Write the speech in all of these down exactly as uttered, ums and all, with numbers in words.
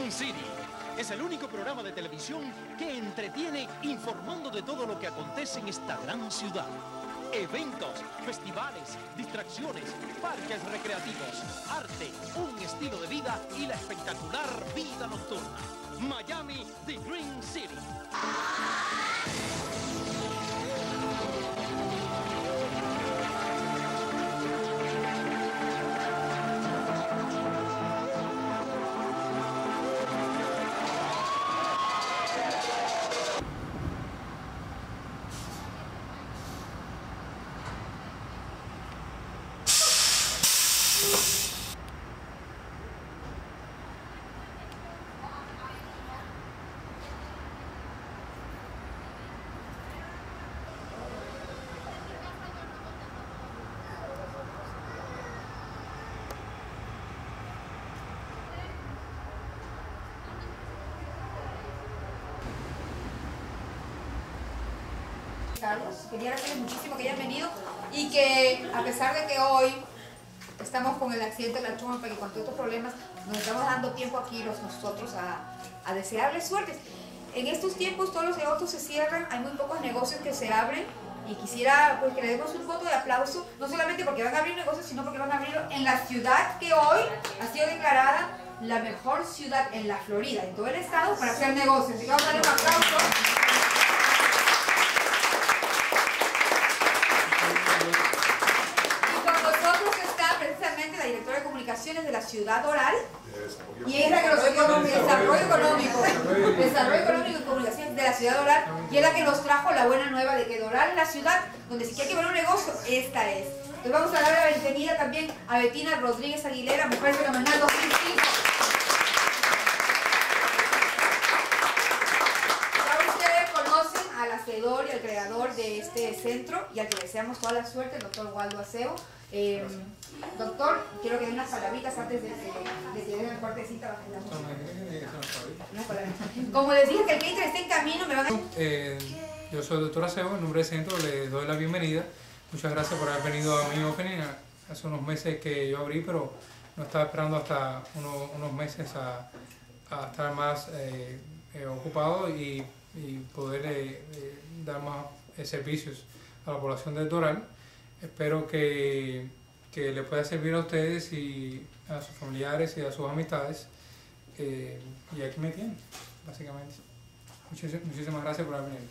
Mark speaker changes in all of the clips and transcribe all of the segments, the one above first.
Speaker 1: Green City es el único programa de televisión que entretiene informando de todo lo que acontece en esta gran ciudad. Eventos, festivales, distracciones, parques recreativos, arte, un estilo de vida y la espectacular vida nocturna. Miami, The Green City.
Speaker 2: Carlos, quería agradecerles muchísimo que hayan venido y que a pesar de que hoy estamos con el accidente de la trompa y con todos estos problemas, nos estamos dando tiempo aquí los, nosotros a, a desearles suerte. En estos tiempos todos los negocios se cierran, hay muy pocos negocios que se abren y quisiera pues, que le demos un voto de aplauso, no solamente porque van a abrir negocios, sino porque van a abrirlo en la ciudad que hoy ha sido declarada la mejor ciudad en la Florida, en todo el estado, para hacer negocios. Así que vamos a darle un aplauso. La directora de comunicaciones de la Ciudad Doral y es la que nos desarrollo económico desarrollo económico y comunicaciones de la Ciudad Doral y es la que nos trajo la buena nueva de que Doral es la ciudad donde si quiere que ver un negocio, esta es. Entonces vamos a dar la bienvenida también a Betina Rodríguez Aguilera, Mujer Fenomenal dos mil cinco. Ya ustedes conocen al hacedor y al creador de este centro y al que deseamos toda la suerte, el doctor Waldo Acebo. Eh, doctor, quiero que den unas palabritas antes de, de, de que den el cortecita. Como les dije que el catering está en camino, me van a...
Speaker 3: Eh, yo soy el doctor Acebo, en nombre del centro les doy la bienvenida. Muchas gracias por haber venido a mi opening. Hace unos meses que yo abrí, pero no estaba esperando hasta uno, unos meses a, a estar más eh, eh, ocupado y, y poder eh, eh, dar más eh, servicios a la población del Doral. Espero que, que le pueda servir a ustedes y a sus familiares y a sus amistades. Eh, y aquí me tienen, básicamente. Muchísimas, muchísimas gracias por haber venido.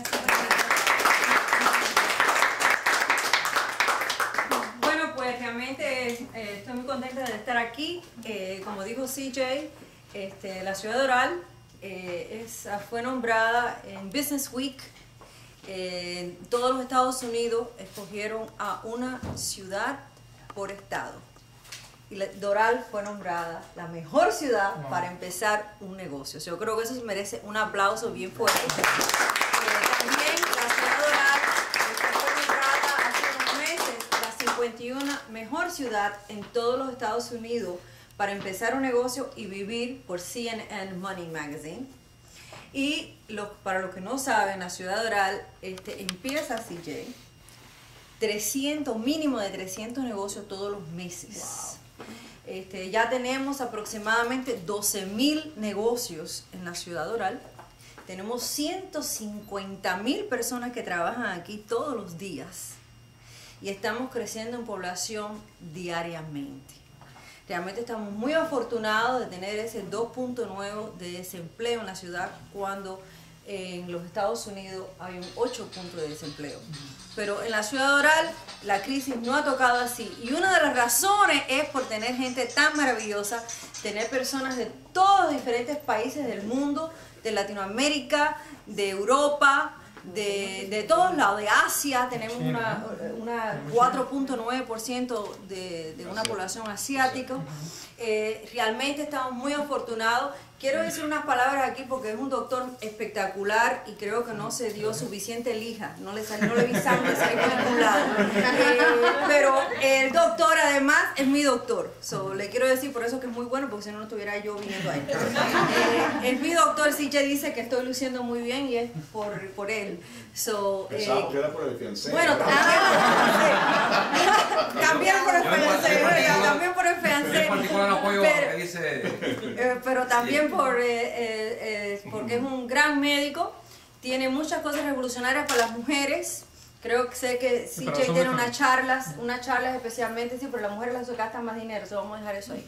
Speaker 4: Bueno, pues realmente eh, estoy muy contenta de estar aquí. Eh, como dijo C J, este, la ciudad de Doral eh, es, fue nombrada en Business Week. Eh, todos los Estados Unidos escogieron a una ciudad por estado y la, Doral fue nombrada la mejor ciudad wow. para empezar un negocio. Yo creo que eso merece un aplauso bien fuerte. Eh, también la ciudad de Doral fue nombrada hace unos meses la cincuenta y una mejor ciudad en todos los Estados Unidos para empezar un negocio y vivir por C N N Money Magazine. Y lo, para los que no saben, la ciudad de Doral este, empieza C J, trescientos, mínimo de trescientos negocios todos los meses. Wow. Este, ya tenemos aproximadamente doce mil negocios en la ciudad de Doral. Tenemos ciento cincuenta mil personas que trabajan aquí todos los días. Y estamos creciendo en población diariamente. Realmente estamos muy afortunados de tener ese dos punto nueve de desempleo en la ciudad cuando en los Estados Unidos hay un ocho punto de desempleo. Pero en la ciudad de Doral la crisis no ha tocado así. Y una de las razones es por tener gente tan maravillosa, tener personas de todos los diferentes países del mundo, de Latinoamérica, de Europa, de, de todos lados, de Asia. Tenemos una, una cuatro punto nueve por ciento de, de una población asiática. Eh, realmente estamos muy afortunados. Quiero decir unas palabras aquí porque es un doctor espectacular y creo que no se dio suficiente lija, no le, salió, no le vi sangre salir por ningún lado. Eh, pero el doctor además es mi doctor, so, le quiero decir por eso que es muy bueno, porque si no, no estuviera yo viniendo a él. Eh, es mi doctor, C J dice que estoy luciendo muy bien y es por, por él. So,
Speaker 5: Pensaba
Speaker 4: eh,
Speaker 5: que era por el fiancé.
Speaker 4: bueno, también por el fiancé, también por el fiancé,
Speaker 6: En particular apoyo a lo que dice.
Speaker 4: eh, pero también por, eh, eh, eh, porque es un gran médico, tiene muchas cosas revolucionarias para las mujeres. Creo que sé que C J tiene unas charlas, unas charlas especialmente, sí, pero las mujeres las gastan más dinero, so vamos a dejar eso ahí.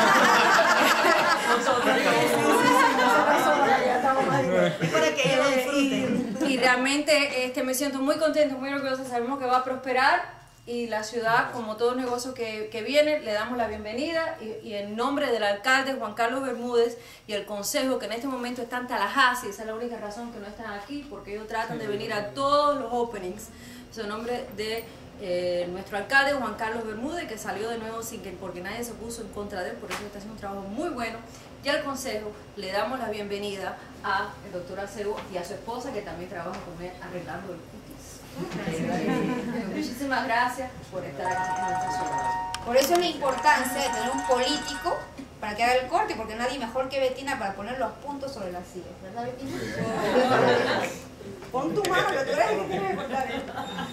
Speaker 7: Para que ellos disfruten.
Speaker 4: Y, y realmente este, me siento muy contenta, muy orgullosa, sabemos que va a prosperar y la ciudad, como todo negocio que, que viene, le damos la bienvenida y, y en nombre del alcalde Juan Carlos Bermúdez y el consejo que en este momento está en Tallahassee, esa es la única razón que no están aquí, porque ellos tratan de venir a todos los openings, es en nombre de eh, nuestro alcalde Juan Carlos Bermúdez, que salió de nuevo sin que, porque nadie se puso en contra de él, por eso está haciendo un trabajo muy bueno, y al consejo le damos la bienvenida a el doctor Acebo y a su esposa, que también trabaja con él arreglando el cookies. Muchísimas gracias por estar aquí en nuestra ciudad.
Speaker 2: Por eso es la importancia de tener un político para que haga el corte, porque nadie mejor que Betina para poner los puntos sobre las sillas, ¿verdad, Betina?
Speaker 7: Pon tu mano, que tú eres el que tiene que cortar esto.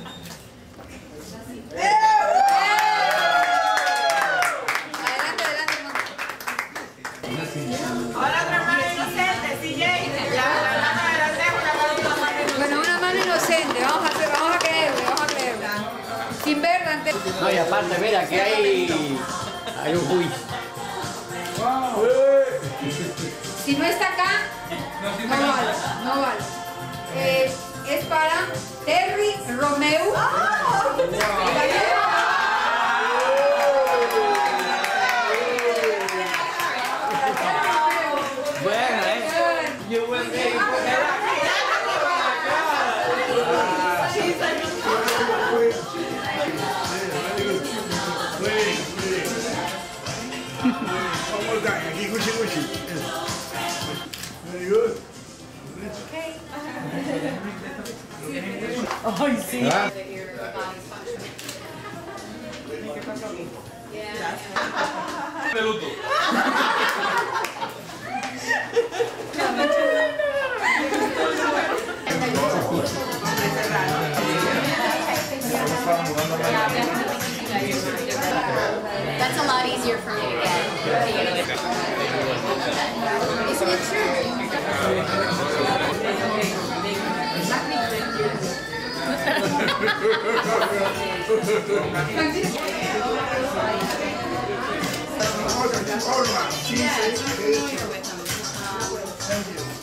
Speaker 2: Adelante, adelante.
Speaker 7: Ahora otra mano inocente, C J. La mano delante es una mano inocente.
Speaker 2: Bueno, una mano inocente, vamos a hacer, vamos a creerle, vamos a creerle. Sin ver, Dante.
Speaker 8: No, y aparte, mira, que hay, hay un juicio.
Speaker 2: Si no está acá, no vale, no vale. Eh, es para Terry Romeu.
Speaker 8: Bueno, eh. Yo voy a
Speaker 5: One more time. Aquí, gucci, gucci. Very good.
Speaker 7: Ay, sí.
Speaker 6: De luto.
Speaker 9: That's a lot easier for me to get.
Speaker 2: Isn't it true?
Speaker 5: Cheese, cheese. Thank you.